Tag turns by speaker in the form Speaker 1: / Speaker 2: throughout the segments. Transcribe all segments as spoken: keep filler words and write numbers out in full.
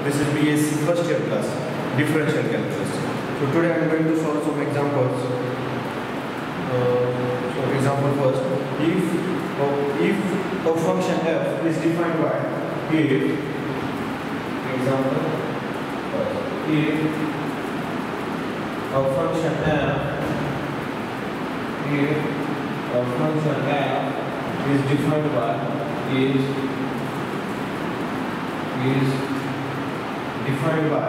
Speaker 1: This is B S c first year class, differential calculus. So today I am going to solve some examples. Uh, so example first, if uh, if a function f is defined by if example first, if a function f if a function f is defined by is is defined by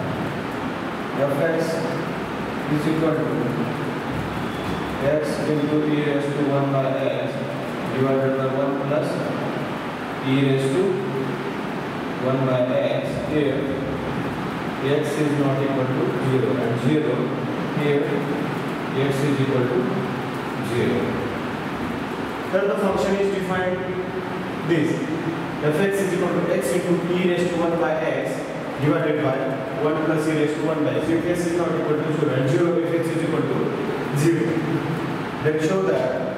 Speaker 1: fx is equal to x into e raised to one by x divided by one plus e raised to one by x if x is not equal to zero and zero here x is equal to zero. Then the function is defined this fx is equal to x into e raised to one by x divided by one plus e raised to one by x. If x is not equal to zero and zero if x is equal to zero, then show that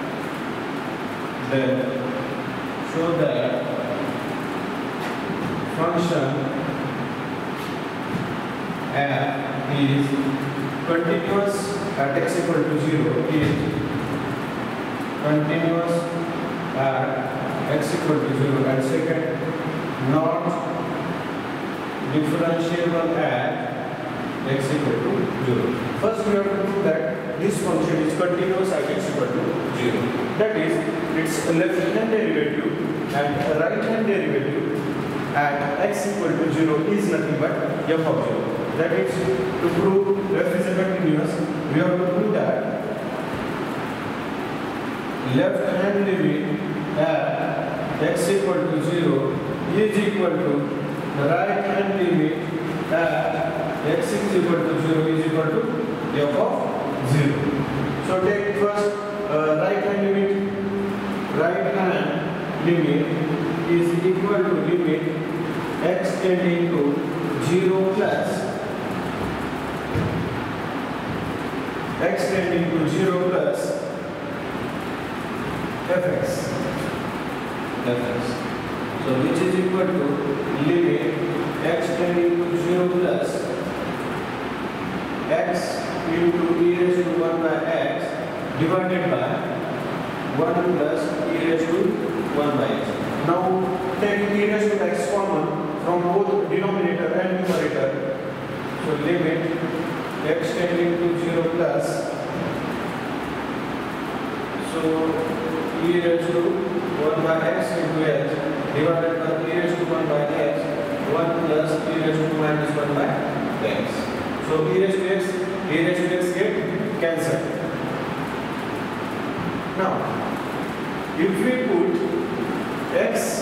Speaker 1: then show that function f is continuous at x equal to zero is continuous at x equal to zero, and second, not differentiable at x equal to zero. First we have to prove that this function is continuous at x equal to zero. That is, its left hand derivative and right hand derivative at x equal to zero is nothing but f of zero. That is, to prove f is a continuous, we have to prove that left hand limit at x equal to zero is equal to the right hand limit at x is equal to zero is equal to f of zero. So take first uh, right hand limit. Right hand limit is equal to limit x tending to zero plus x tending to zero plus fx. fx. So which is equal to limit x tending to zero plus x into e raised to one by x divided by one plus e raised to one by x. Now take e raised to x common from both denominator and numerator. So limit x tending to zero plus so e raised to one by x into x divided by e raised to one by x, one plus e raised to minus one by x. So e raised to x, e raised to x get cancelled. Now, if we put x,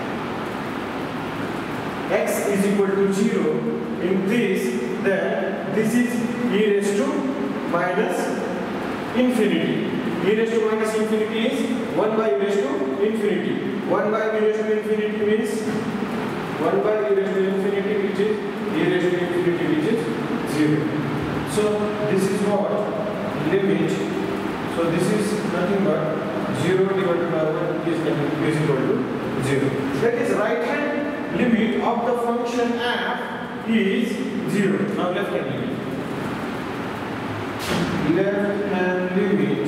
Speaker 1: x is equal to zero in this, then this is e raised to minus infinity. E raised to minus infinity is one by e raised to infinity. one by e raised to infinity means one by e raised to infinity which is e raised to infinity which is zero. So this is what limit. So this is nothing but zero divided by one is, is equal to zero. That is right hand limit of the function f is zero. Now left hand limit. Left hand limit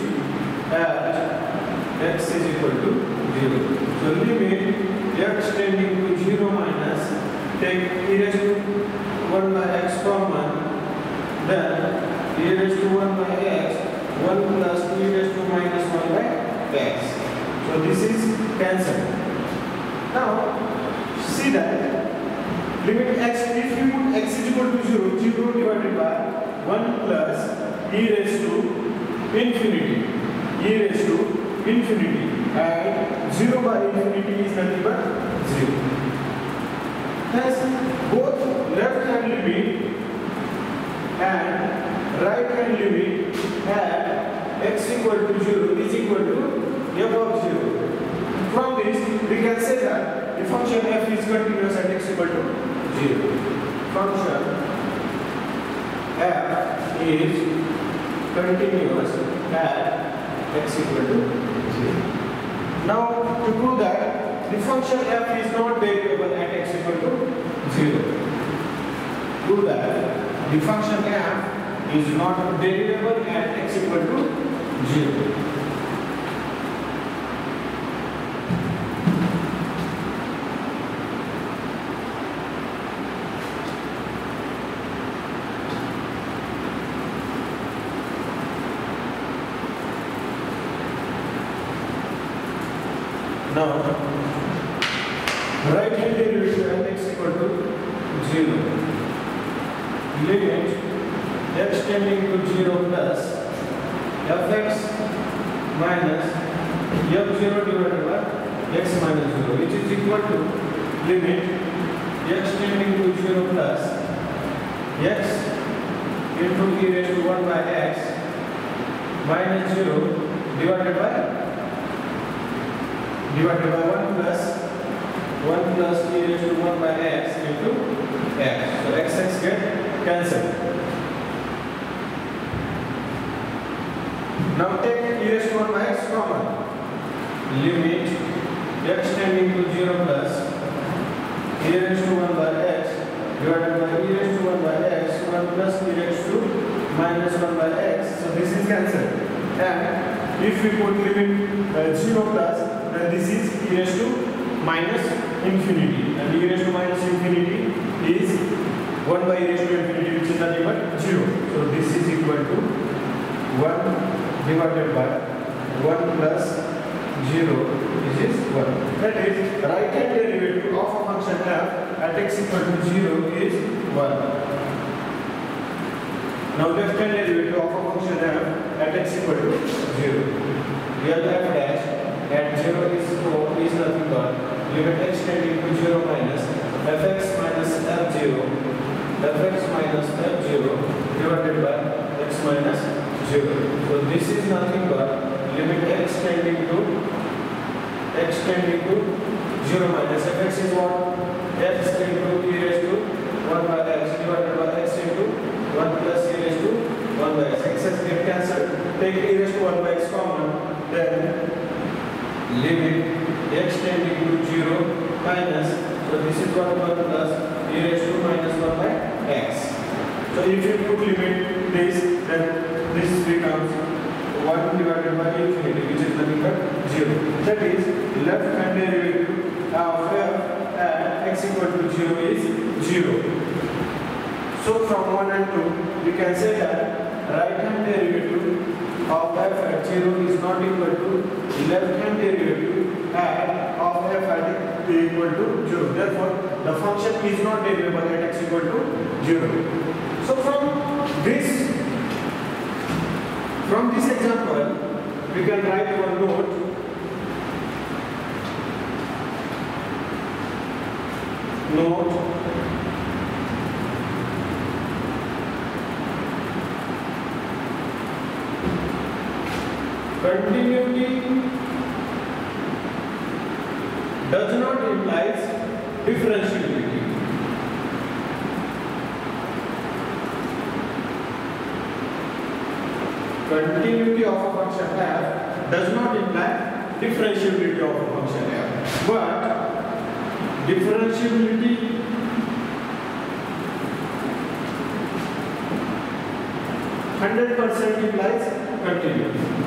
Speaker 1: at x is equal to zero. So limit x tending to zero minus take e raised to one by x common, then e raised to one by x, one plus e raised to minus one by x. So this is cancelled. Now see that limit x, if you put x is equal to zero, zero divided by one plus e raised to infinity, e raised to infinity, and zero by infinity is nothing but zero. Thus, both left hand limit and right hand limit at x equal to zero is equal to f of zero. From this, we can say that the function f is continuous at x equal to zero. Function f is continuous at x equal to zero. Now, to prove that the function f is not variable at x equal to zero. Prove that the function f is not derivable at x equal to zero. Now, right hand derivative at x equal to zero. Limit x tending to zero plus fx minus f zero divided by x minus zero, which is equal to limit x tending to zero plus x into e raised to one by x minus zero divided by divided by one plus one plus e raised to one by x into x. So x x get cancelled. Now take e raised to one by x common. Limit x tending to zero plus e raised to one by x divided by e raised to one by x, one plus e raised to minus one by x. So this is cancelled. And if we put limit uh, zero plus, then this is e raised to minus infinity, and e raised to minus infinity is one by e raised to infinity, which is nothing but zero. So this is equal to one divided by one plus zero, this is one. That is, right hand derivative of a function f at x equal to zero is one. Now left hand derivative of a function f at x equal to zero. Real f dash at zero is four is nothing but limit x tending to zero minus fx minus f zero, fx minus f zero divided by x minus zero. So this is nothing but limit x tending to x tending to zero minus fx is what? X into e raised to one by x divided by x into one plus e raised to one by x. X's get cancelled. Take e raised to one by x common, then limit x tending to zero minus, so this is what one plus e raised to minus one by x. So if you put limit this, then this becomes one divided by infinity, which is nothing but zero. That is, left hand derivative of f at x equal to zero is zero. So from one and two, we can say that right hand derivative of f at zero is not equal to left hand derivative at of f at equal to zero. Therefore, the function is not derivable at x equal to zero. So from this, from this example, we can write one note. Note. Continuity does not imply differentiability. Continuity of a function f does not imply differentiability of a function f, but differentiability one hundred percent implies continuity.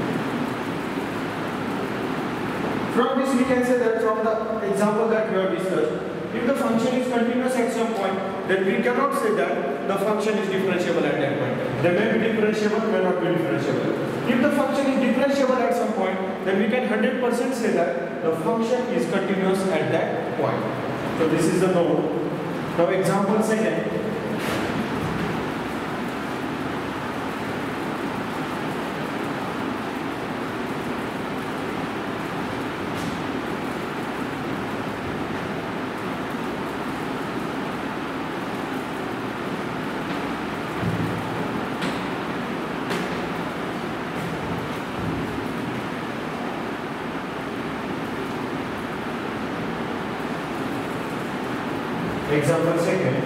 Speaker 1: From this we can say that from the example that we have discussed, if the function is continuous at some point, then we cannot say that the function is differentiable at that point. They may be differentiable, may not be differentiable. If the function is differentiable at some point, then we can one hundred percent say that the function is continuous at that point. So this is the node. Now example second. Example second.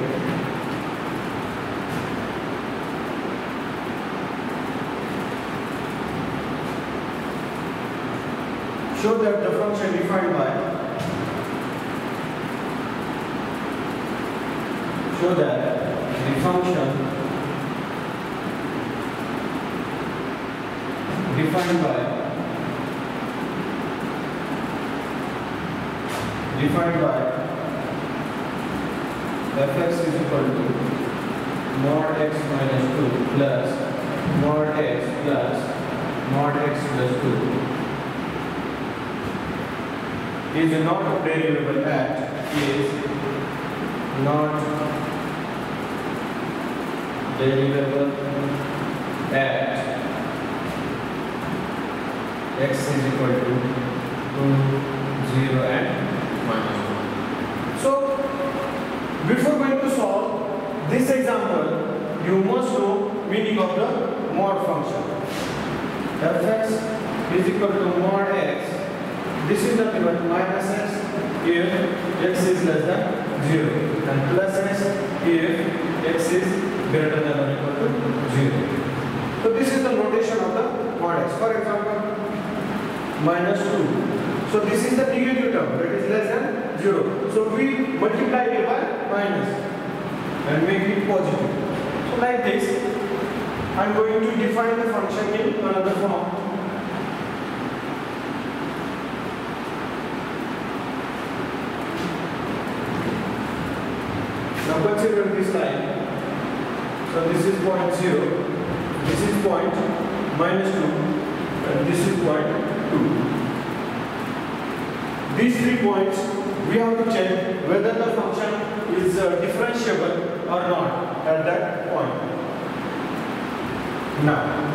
Speaker 1: Show that the function defined by show that the function defined by defined by fx is equal to mod x minus two plus mod x plus mod x plus two is not derivable at is not derivable at x is equal to two, zero and minus one. So before going to solve this example, you must know meaning of the mod function. Fx is equal to mod x. This is the given minus x if x is less than zero, and plus x if x is greater than or equal to zero. So this is the notation of the mod x. For example, minus two. So this is the negative term, that is less than zero. So we multiply it by minus and make it positive. So like this, I am going to define the function in another form. Now consider this line. So this is point zero, this is point minus two, and this is point two. These three points we have to check whether the function is uh, differentiable or not at that point. Now,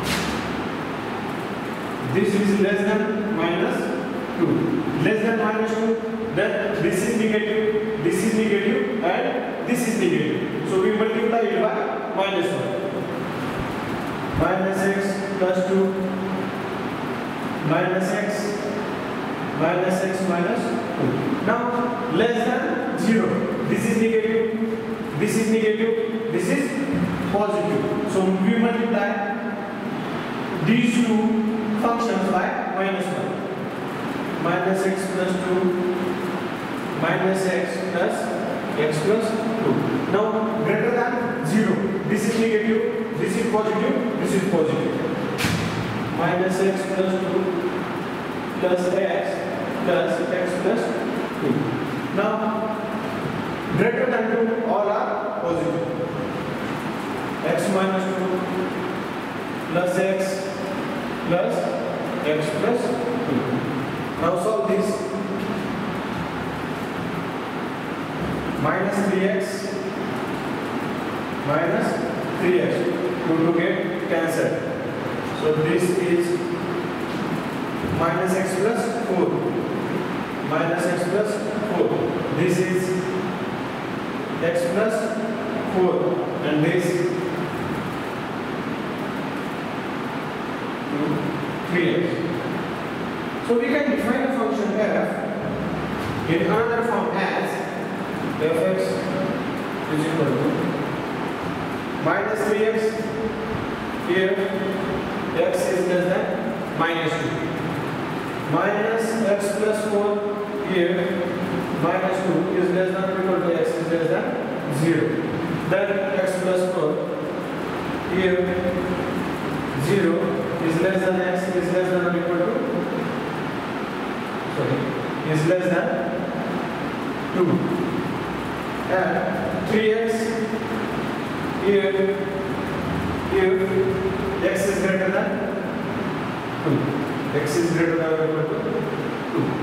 Speaker 1: this is less than minus two. Less than minus two, then this is negative, this is negative, and this is negative. So we multiply it by minus one. Minus x plus two, minus x, minus x minus two. Now, less than zero. This is negative, this is negative, this is positive. So we multiply these two functions by minus one. Minus x plus two, minus x plus x plus two. Now, greater than zero. This is negative, this is positive, this is positive. Minus x plus two plus x plus x plus two. Now, greater than two, all are positive. X minus two plus x plus x plus two. Now solve this. Minus three x minus three x. two to get cancelled. So this is minus x plus four. Minus x plus four. This is x plus four. And this three x. So we can define the function f in another form as fx is equal to minus three x if x is less than minus two. Minus x plus four if minus two is less than or equal to x is less than zero. Then x plus four if zero is less than x is less than or equal to sorry is less than two, and three x if if x is greater than two, x is greater than or equal to two.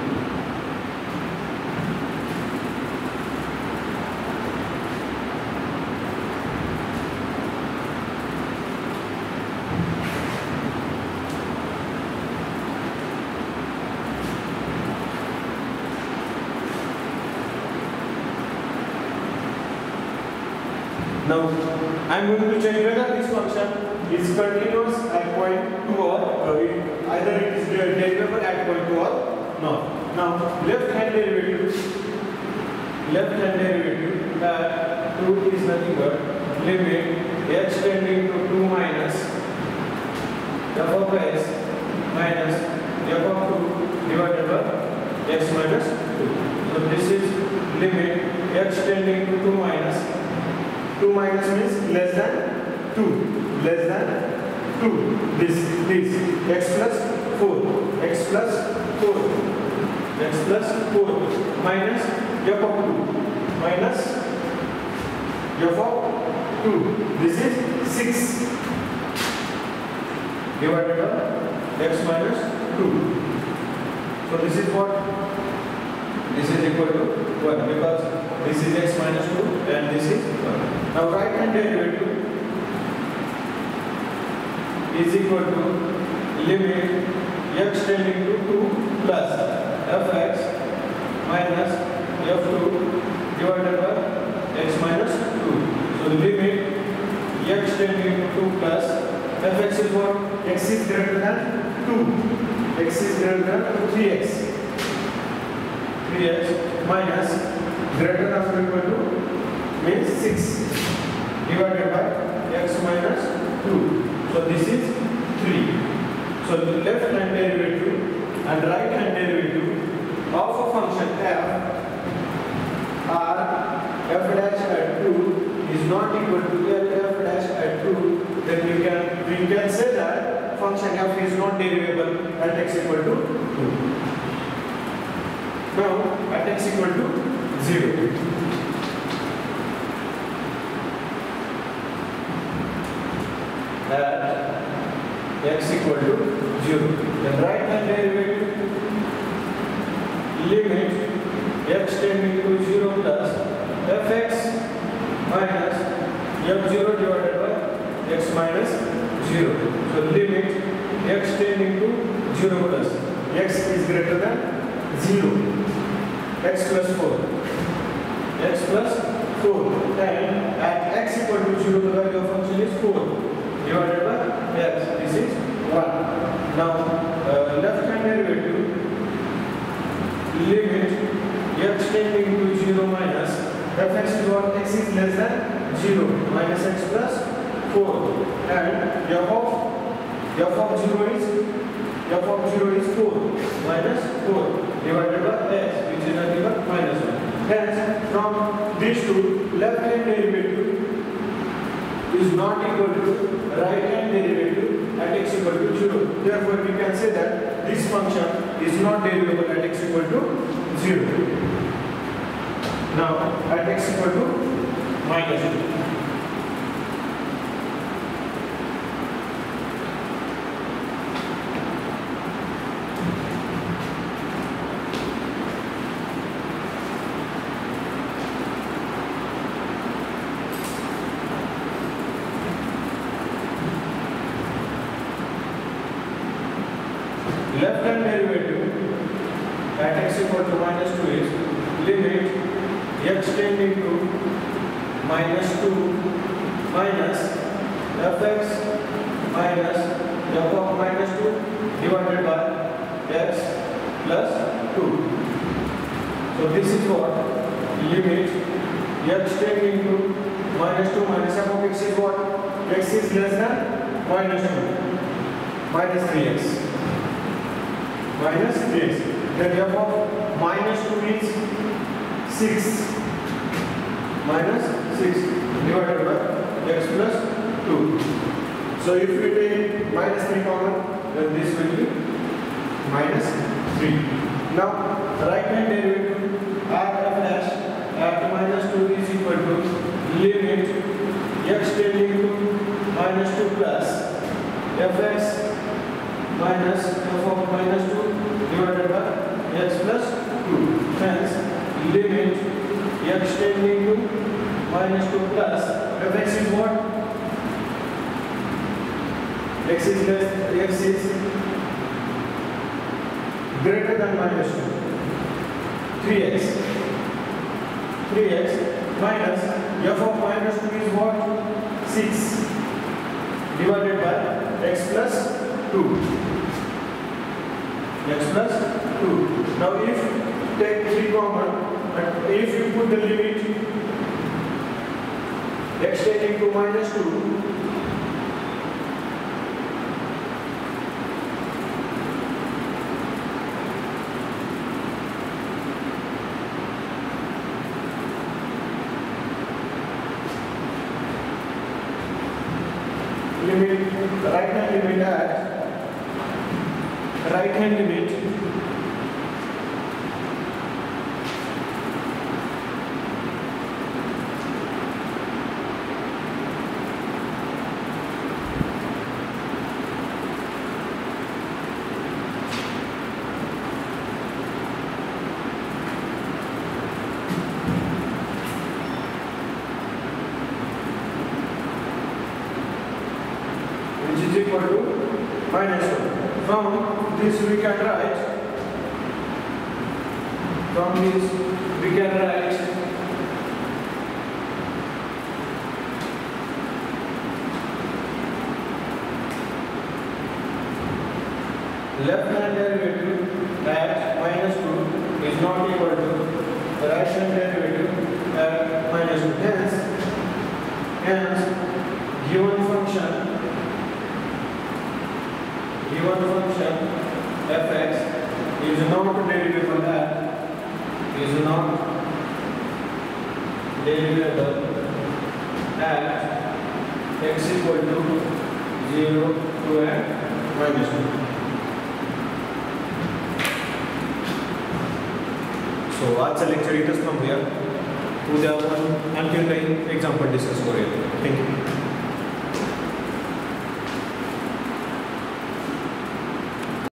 Speaker 1: Now, I am going to check whether this function is continuous at point two or uh, it, either it is derivable at point two or not. Now, left hand derivative, left hand derivative, uh, two is nothing but limit x tending to two minus f of x minus f of two divided by x minus two. So, this is limit x tending to two minus two minus means less than two. Less than two. This, this. X plus four. X plus four. X plus four. Minus f of two. Minus f of two. This is six. Divided by x minus two. So this is what? This is equal to one because this is x minus two and this is one. Now right hand derivative is equal to limit x tending to two plus fx minus f two divided by x minus two. So limit x tending to two plus fx is what? X is greater than two. X is greater than three x. three x minus greater than or equal to means six divided by x minus two. So this is three. So the left hand derivative and right hand derivative of a function f are f dash at two is not equal to f dash at two, then we can we can say that function f is not derivable at x equal to two. Now at x equal to zero. At x equal to zero. The right hand derivative limit x tending to zero plus fx minus f zero divided by x minus zero. So limit x tending to zero plus x is greater than zero. X plus four. X plus four. And at x equal to zero, the value of function is four divided by x. This is one. Now, uh, left hand derivative limit x tending to zero minus fx is what? X is less than zero minus x plus four. And f of f of zero is f of zero is four minus four divided by x, which is nothing but minus one. Hence, from these two, left hand derivative is not equal to right hand derivative at x equal to zero. Therefore, we can say that this function is not derivable at x equal to zero. Now, at x equal to minus two. Left hand derivative at x equal to minus two is limit x tending to minus two minus fx minus f of minus two divided by x plus two. So this is what? Limit x tending to minus two minus f of x is what? X is less than minus two minus three x. Minus three x. Then f of minus two is six. Minus six divided by x plus two. So if we take minus three common, then this will be minus three. Now, right hand derivative at f dash at minus two is equal to limit x tending to minus two plus fx minus f of minus two divided by x plus two. Hence, limit x tending to minus two plus fx is what? X is less, x is greater than minus two. three x. three x minus f of minus two is what? six divided by x plus two. X plus two. Now if take three common and if you put the limit x tending to minus two, right hand limit at right hand limit which is equal to minus one. From this we can write, from this we can write left hand derivative at minus two is not equal to right hand derivative at minus two. Hence, hence given function given function fx is not derivable at is not derivable at x equal to zero, two and minus two. So आजचा lecture इथंच थांबूया. उद्या आपण आणखी काही example discuss करूया. Thank you.